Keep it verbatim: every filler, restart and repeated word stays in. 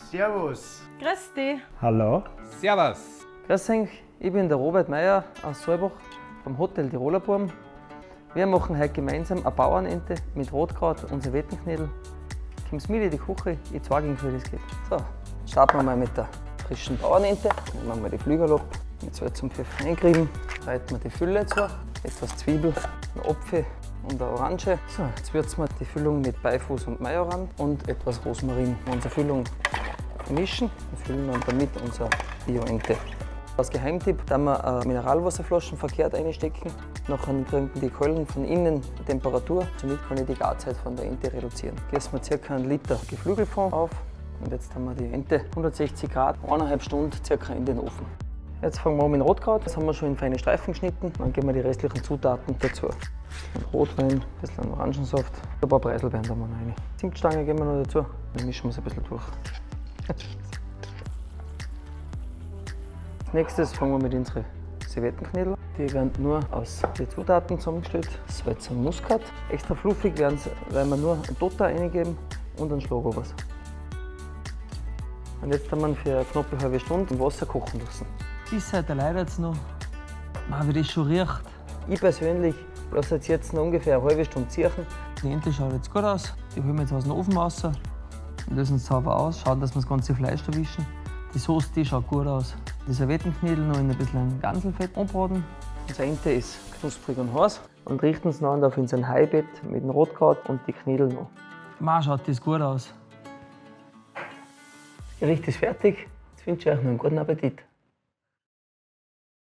Servus. Grüß dich. Hallo. Servus. Grüß euch, ich bin der Robert Meier aus Saalbach vom Hotel Tiroler Burm. Wir machen heute gemeinsam eine Bauernente mit Rotkraut und Servettenknödel. Kommst mit in die Küche, ich zeige Ihnen, wie das geht. So, starten wir mal mit der frischen Bauernente. Nehmen wir mal die Flügel ab, mit Salz und Pfeffer einkriegen. Reiten wir die Fülle zu, etwas Zwiebel, einen Apfel und eine Orange. So, jetzt würzen wir die Füllung mit Beifuß und Majoran und etwas Rosmarin. Unsere Füllung vermischen und füllen dann damit unsere Bio-Ente. Als Geheimtipp, da wir eine Mineralwasserflaschen verkehrt einstecken. Nachher bringen die Keulen von innen die Temperatur, somit kann ich die Garzeit von der Ente reduzieren. Gießen wir ca. einen Liter Geflügelfond auf und jetzt haben wir die Ente hundertsechzig Grad, eineinhalb Stunden ca. in den Ofen. Jetzt fangen wir an mit Rotkraut, das haben wir schon in feine Streifen geschnitten. Dann geben wir die restlichen Zutaten dazu. Ein Rotwein, ein bisschen Orangensaft, ein paar Preiselbeeren da mal rein. Zimtstange geben wir noch dazu, dann mischen wir es ein bisschen durch. Als nächstes fangen wir mit unseren Servettenknödel. Die werden nur aus den Zutaten zusammengestellt. Salz und Muskat. Extra fluffig werden sie, weil wir nur ein Dotter reingeben und einen Schlag was. Und jetzt haben wir für eine knappe halbe Stunde im Wasser kochen lassen. Die Seite leidet es noch. Man, wie das schon riecht. Ich persönlich lasse jetzt, jetzt noch ungefähr eine halbe Stunde ziehen. Die Ente schaut jetzt gut aus. Die holen wir jetzt aus dem Ofen raus. Lösen es sauber aus, schauen, dass wir das ganze Fleisch erwischen. Die Soße die schaut gut aus. Die Servettenknödel noch in ein bisschen Ganselfett anbraten. Unsere Ente ist knusprig und heiß und richten es dann auf unser Haibett mit dem Rotkraut und die Knödel noch. Man, schaut das gut aus. Das Gericht ist fertig. Jetzt wünsche ich euch noch einen guten Appetit.